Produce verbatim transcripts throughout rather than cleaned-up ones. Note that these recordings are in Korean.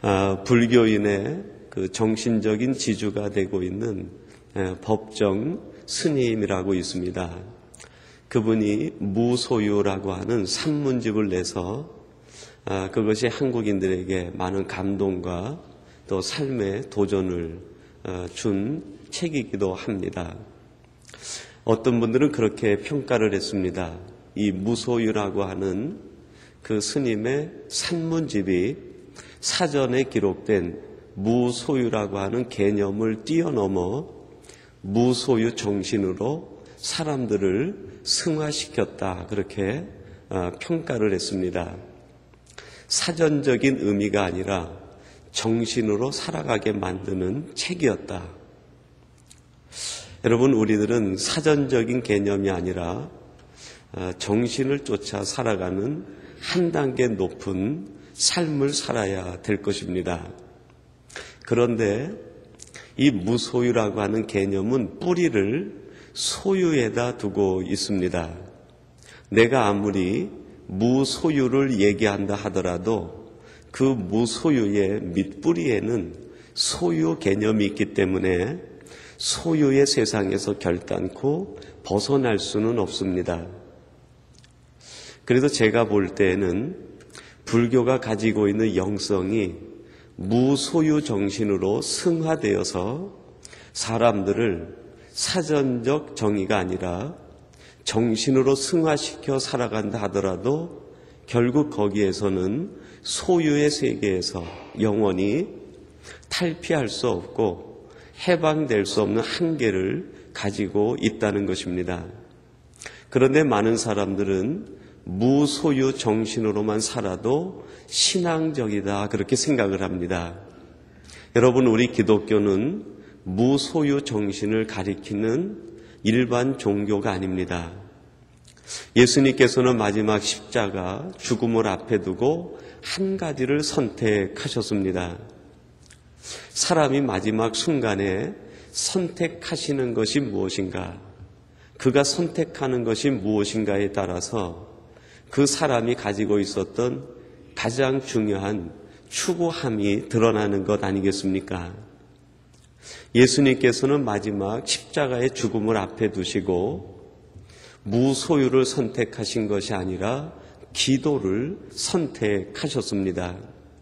아, 불교인의 그 정신적인 지주가 되고 있는 에, 법정 스님이라고 있습니다. 그분이 무소유라고 하는 산문집을 내서 아, 그것이 한국인들에게 많은 감동과 또 삶의 도전을 어, 준 책이기도 합니다. 어떤 분들은 그렇게 평가를 했습니다. 이 무소유라고 하는 그 스님의 산문집이 사전에 기록된 무소유라고 하는 개념을 뛰어넘어 무소유 정신으로 사람들을 승화시켰다, 그렇게 평가를 했습니다. 사전적인 의미가 아니라 정신으로 살아가게 만드는 책이었다. 여러분, 우리들은 사전적인 개념이 아니라 정신을 쫓아 살아가는 한 단계 높은 삶을 살아야 될 것입니다. 그런데 이 무소유라고 하는 개념은 뿌리를 소유에다 두고 있습니다. 내가 아무리 무소유를 얘기한다 하더라도 그 무소유의 밑뿌리에는 소유 개념이 있기 때문에 소유의 세상에서 결단코 벗어날 수는 없습니다. 그래서 제가 볼 때에는 불교가 가지고 있는 영성이 무소유 정신으로 승화되어서 사람들을 사전적 정의가 아니라 정신으로 승화시켜 살아간다 하더라도 결국 거기에서는 소유의 세계에서 영원히 탈피할 수 없고 해방될 수 없는 한계를 가지고 있다는 것입니다. 그런데 많은 사람들은 무소유 정신으로만 살아도 신앙적이다, 그렇게 생각을 합니다. 여러분, 우리 기독교는 무소유 정신을 가리키는 일반 종교가 아닙니다. 예수님께서는 마지막 십자가 죽음을 앞에 두고 한 가지를 선택하셨습니다. 사람이 마지막 순간에 선택하시는 것이 무엇인가, 그가 선택하는 것이 무엇인가에 따라서 그 사람이 가지고 있었던 가장 중요한 추구함이 드러나는 것 아니겠습니까? 예수님께서는 마지막 십자가의 죽음을 앞에 두시고 무소유를 선택하신 것이 아니라 기도를 선택하셨습니다.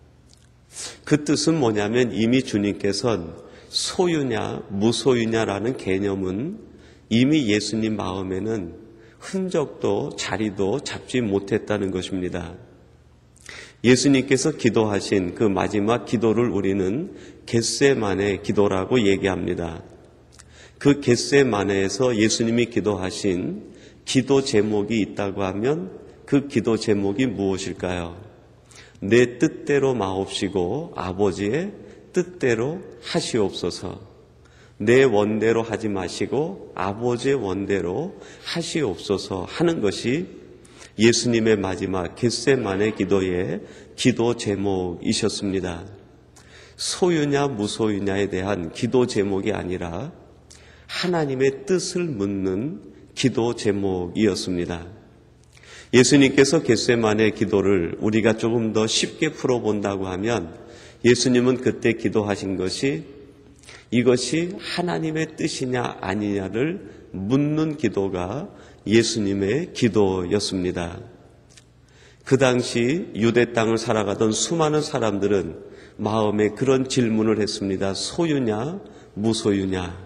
그 뜻은 뭐냐면 이미 주님께서는 소유냐 무소유냐라는 개념은 이미 예수님 마음에는 흔적도 자리도 잡지 못했다는 것입니다. 예수님께서 기도하신 그 마지막 기도를 우리는 겟세마네 기도라고 얘기합니다. 그 겟세마네에서 예수님이 기도하신 기도 제목이 있다고 하면 그 기도 제목이 무엇일까요? 내 뜻대로 마옵시고 아버지의 뜻대로 하시옵소서. 내 원대로 하지 마시고 아버지의 원대로 하시옵소서 하는 것이 예수님의 마지막 겟세마네 기도의 기도 제목이셨습니다. 소유냐 무소유냐에 대한 기도 제목이 아니라 하나님의 뜻을 묻는 기도 제목이었습니다. 예수님께서 겟세마네 기도를 우리가 조금 더 쉽게 풀어본다고 하면 예수님은 그때 기도하신 것이 이것이 하나님의 뜻이냐 아니냐를 묻는 기도가 예수님의 기도였습니다. 그 당시 유대 땅을 살아가던 수많은 사람들은 마음에 그런 질문을 했습니다. 소유냐 무소유냐.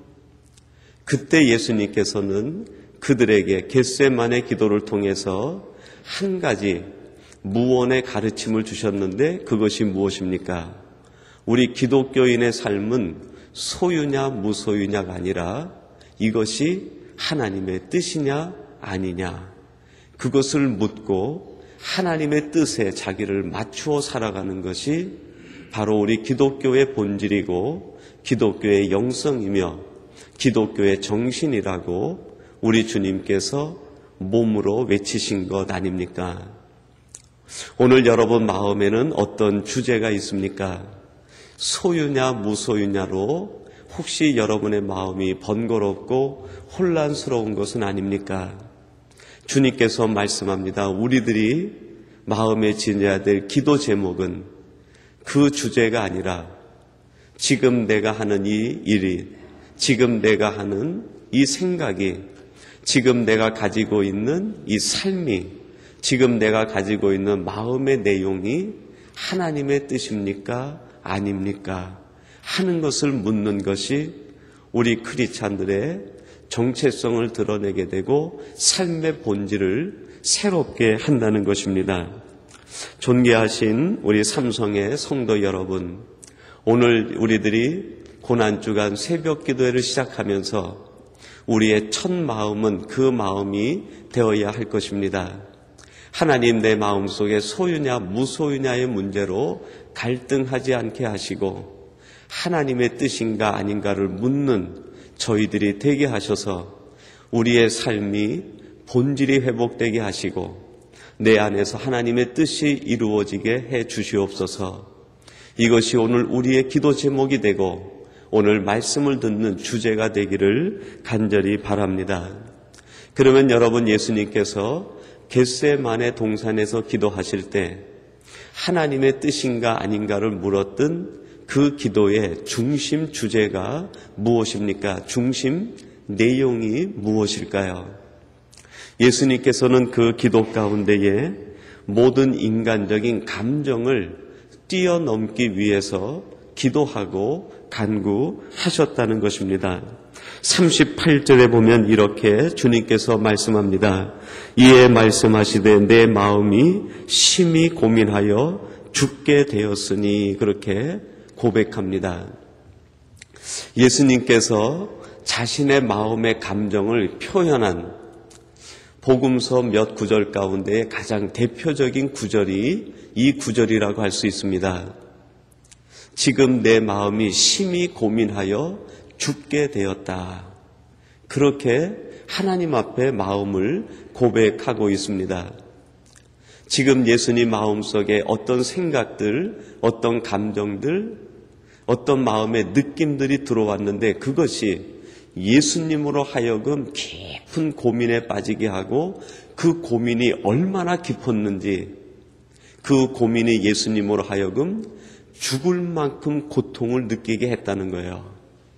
그때 예수님께서는 그들에게 겟세마네 기도를 통해서 한 가지 무언의 가르침을 주셨는데 그것이 무엇입니까? 우리 기독교인의 삶은 소유냐 무소유냐가 아니라 이것이 하나님의 뜻이냐 아니냐, 그것을 묻고 하나님의 뜻에 자기를 맞추어 살아가는 것이 바로 우리 기독교의 본질이고 기독교의 영성이며 기독교의 정신이라고 우리 주님께서 몸으로 외치신 것 아닙니까? 오늘 여러분 마음에는 어떤 주제가 있습니까? 소유냐 무소유냐로 혹시 여러분의 마음이 번거롭고 혼란스러운 것은 아닙니까? 주님께서 말씀합니다. 우리들이 마음에 지녀야 될 기도 제목은 그 주제가 아니라 지금 내가 하는 이 일이, 지금 내가 하는 이 생각이, 지금 내가 가지고 있는 이 삶이, 지금 내가 가지고 있는 마음의 내용이 하나님의 뜻입니까? 아닙니까? 하는 것을 묻는 것이 우리 크리스찬들의 정체성을 드러내게 되고 삶의 본질을 새롭게 한다는 것입니다. 존귀하신 우리 삼성의 성도 여러분, 오늘 우리들이 고난주간 새벽 기도회를 시작하면서 우리의 첫 마음은 그 마음이 되어야 할 것입니다. 하나님, 내 마음속에 소유냐 무소유냐의 문제로 갈등하지 않게 하시고 하나님의 뜻인가 아닌가를 묻는 저희들이 되게 하셔서 우리의 삶이 본질이 회복되게 하시고 내 안에서 하나님의 뜻이 이루어지게 해 주시옵소서. 이것이 오늘 우리의 기도 제목이 되고 오늘 말씀을 듣는 주제가 되기를 간절히 바랍니다. 그러면 여러분, 예수님께서 겟세마네 동산에서 기도하실 때 하나님의 뜻인가 아닌가를 물었던 그 기도의 중심 주제가 무엇입니까? 중심 내용이 무엇일까요? 예수님께서는 그 기도 가운데에 모든 인간적인 감정을 뛰어넘기 위해서 기도하고 간구하셨다는 것입니다. 삼십팔 절에 보면 이렇게 주님께서 말씀합니다. 이에 말씀하시되 내 마음이 심히 고민하여 죽게 되었으니, 그렇게 고백합니다. 예수님께서 자신의 마음의 감정을 표현한 복음서 몇 구절 가운데 가장 대표적인 구절이 이 구절이라고 할 수 있습니다. 지금 내 마음이 심히 고민하여 죽게 되었다. 그렇게 하나님 앞에 마음을 고백하고 있습니다. 지금 예수님 마음속에 어떤 생각들, 어떤 감정들, 어떤 마음의 느낌들이 들어왔는데 그것이 예수님으로 하여금 깊은 고민에 빠지게 하고 그 고민이 얼마나 깊었는지, 그 고민이 예수님으로 하여금 죽을 만큼 고통을 느끼게 했다는 거예요.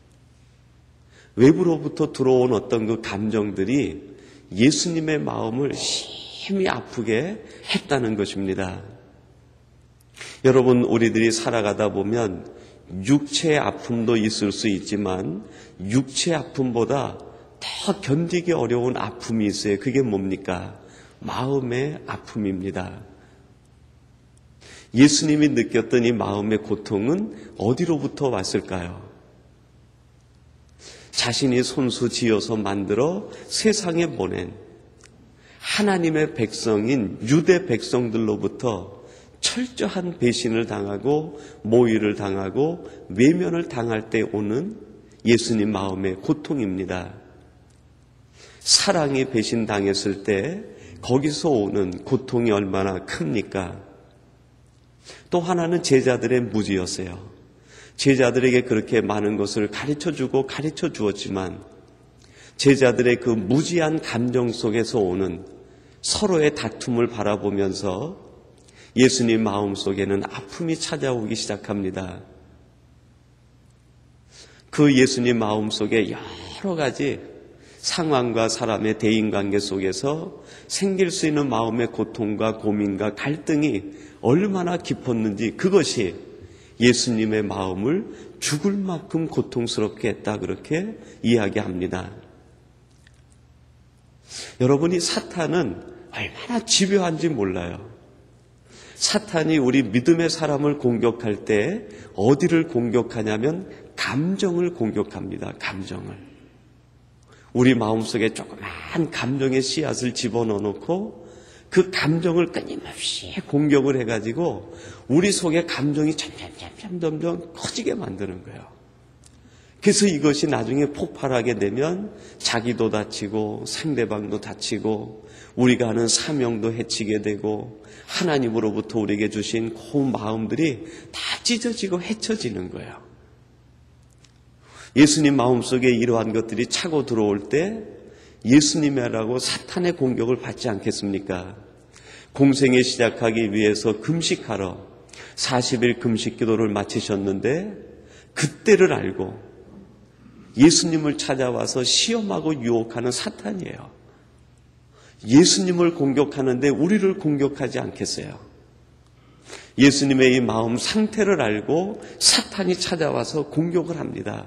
외부로부터 들어온 어떤 그 감정들이 예수님의 마음을 심히 아프게 했다는 것입니다. 여러분, 우리들이 살아가다 보면 육체의 아픔도 있을 수 있지만 육체의 아픔보다 더 견디기 어려운 아픔이 있어요. 그게 뭡니까? 마음의 아픔입니다. 예수님이 느꼈던 이 마음의 고통은 어디로부터 왔을까요? 자신이 손수 지어서 만들어 세상에 보낸 하나님의 백성인 유대 백성들로부터 철저한 배신을 당하고 모의를 당하고 외면을 당할 때 오는 예수님 마음의 고통입니다. 사랑이 배신당했을 때 거기서 오는 고통이 얼마나 큽니까? 또 하나는 제자들의 무지였어요. 제자들에게 그렇게 많은 것을 가르쳐주고 가르쳐 주었지만 제자들의 그 무지한 감정 속에서 오는 서로의 다툼을 바라보면서 예수님 마음속에는 아픔이 찾아오기 시작합니다. 그 예수님 마음속에 여러 가지 상황과 사람의 대인관계 속에서 생길 수 있는 마음의 고통과 고민과 갈등이 얼마나 깊었는지, 그것이 예수님의 마음을 죽을 만큼 고통스럽게 했다, 그렇게 이야기합니다. 여러분이 사탄은 얼마나 집요한지 몰라요. 사탄이 우리 믿음의 사람을 공격할 때 어디를 공격하냐면 감정을 공격합니다. 감정을. 우리 마음속에 조그만 감정의 씨앗을 집어넣어 놓고 그 감정을 끊임없이 공격을 해가지고 우리 속에 감정이 점점 점점 점점 커지게 만드는 거예요. 그래서 이것이 나중에 폭발하게 되면 자기도 다치고 상대방도 다치고 우리가 하는 사명도 해치게 되고 하나님으로부터 우리에게 주신 고운 마음들이 다 찢어지고 헤쳐지는 거예요. 예수님 마음속에 이러한 것들이 차고 들어올 때 예수님이라고 사탄의 공격을 받지 않겠습니까? 공생에 시작하기 위해서 금식하러 사십 일 금식 기도를 마치셨는데 그때를 알고 예수님을 찾아와서 시험하고 유혹하는 사탄이에요. 예수님을 공격하는데 우리를 공격하지 않겠어요? 예수님의 이 마음 상태를 알고 사탄이 찾아와서 공격을 합니다.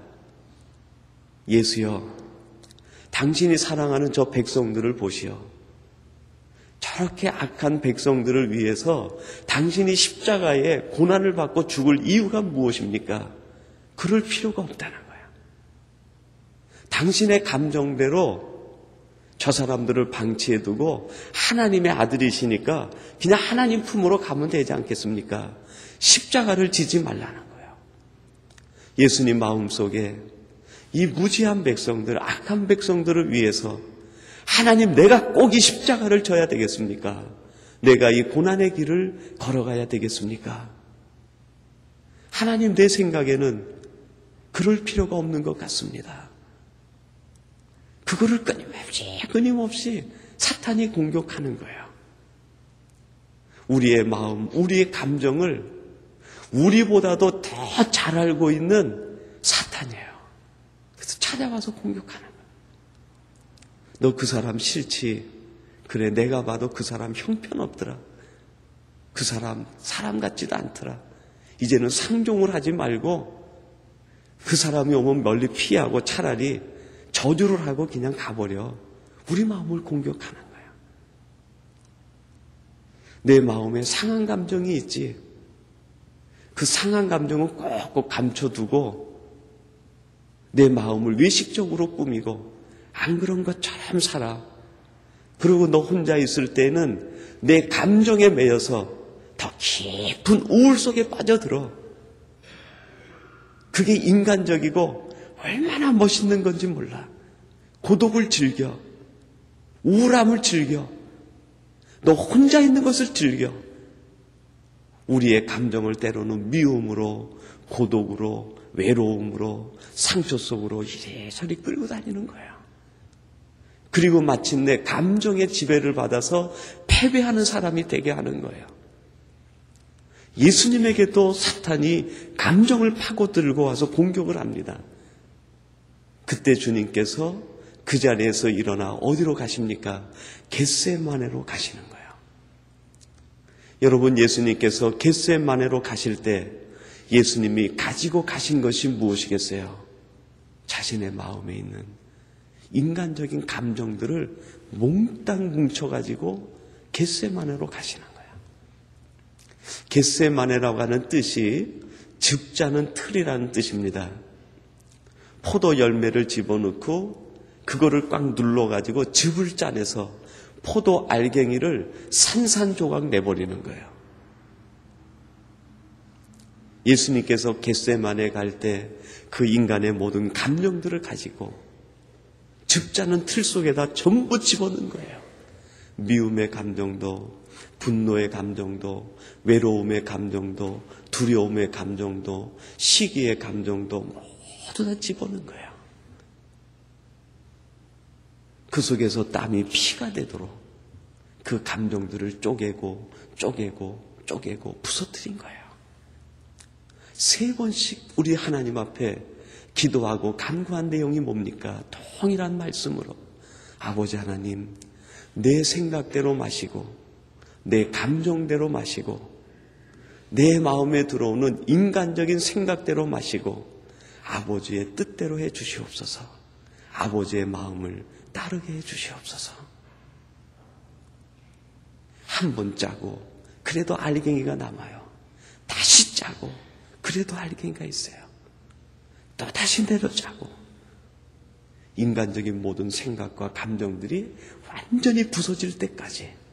예수여, 당신이 사랑하는 저 백성들을 보시오. 저렇게 악한 백성들을 위해서 당신이 십자가에 고난을 받고 죽을 이유가 무엇입니까? 그럴 필요가 없다는 거예요. 당신의 감정대로 저 사람들을 방치해두고 하나님의 아들이시니까 그냥 하나님 품으로 가면 되지 않겠습니까? 십자가를 지지 말라는 거예요. 예수님 마음속에 이 무지한 백성들, 악한 백성들을 위해서 하나님, 내가 꼭 이 십자가를 져야 되겠습니까? 내가 이 고난의 길을 걸어가야 되겠습니까? 하나님, 내 생각에는 그럴 필요가 없는 것 같습니다. 그거를 끊임없이 끊임없이 사탄이 공격하는 거예요. 우리의 마음, 우리의 감정을 우리보다도 더 잘 알고 있는 사탄이에요. 그래서 찾아와서 공격하는 거예요. 너 그 사람 싫지? 그래, 내가 봐도 그 사람 형편없더라. 그 사람 사람 같지도 않더라. 이제는 상종을 하지 말고 그 사람이 오면 멀리 피하고 차라리 저주를 하고 그냥 가버려. 우리 마음을 공격하는 거야. 내 마음에 상한 감정이 있지. 그 상한 감정은 꼭꼭 감춰두고 내 마음을 외식적으로 꾸미고 안 그런 것처럼 살아. 그리고 너 혼자 있을 때는 내 감정에 매여서 더 깊은 우울 속에 빠져들어. 그게 인간적이고 얼마나 멋있는 건지 몰라. 고독을 즐겨. 우울함을 즐겨. 너 혼자 있는 것을 즐겨. 우리의 감정을 때로는 미움으로, 고독으로, 외로움으로, 상처 속으로 이래저래 끌고 다니는 거야. 그리고 마침내 감정의 지배를 받아서 패배하는 사람이 되게 하는 거예요. 예수님에게도 사탄이 감정을 파고들고 와서 공격을 합니다. 그때 주님께서 그 자리에서 일어나 어디로 가십니까? 겟세마네로 가시는 거예요. 여러분, 예수님께서 겟세마네로 가실 때 예수님이 가지고 가신 것이 무엇이겠어요? 자신의 마음에 있는 인간적인 감정들을 몽땅 뭉쳐가지고 겟세마네로 가시는 거예요. 겟세마네라고 하는 뜻이 즙자는 틀이라는 뜻입니다. 포도 열매를 집어넣고 그거를 꽉 눌러가지고 즙을 짜내서 포도 알갱이를 산산조각 내버리는 거예요. 예수님께서 겟세마네 갈 때 그 인간의 모든 감정들을 가지고 즙자는 틀 속에다 전부 집어넣은 거예요. 미움의 감정도, 분노의 감정도, 외로움의 감정도, 두려움의 감정도, 시기의 감정도 모두 다 집어넣은 거예요. 그 속에서 땀이 피가 되도록 그 감정들을 쪼개고 쪼개고 쪼개고 부서뜨린 거예요. 세 번씩 우리 하나님 앞에 기도하고 간구한 내용이 뭡니까? 동일한 말씀으로 아버지 하나님, 내 생각대로 마시고 내 감정대로 마시고 내 마음에 들어오는 인간적인 생각대로 마시고 아버지의 뜻대로 해 주시옵소서. 아버지의 마음을 따르게 해 주시옵소서. 한 번 짜고 그래도 알갱이가 남아요. 다시 짜고 그래도 알갱이가 있어요. 또 다시 내려짜고 인간적인 모든 생각과 감정들이 완전히 부서질 때까지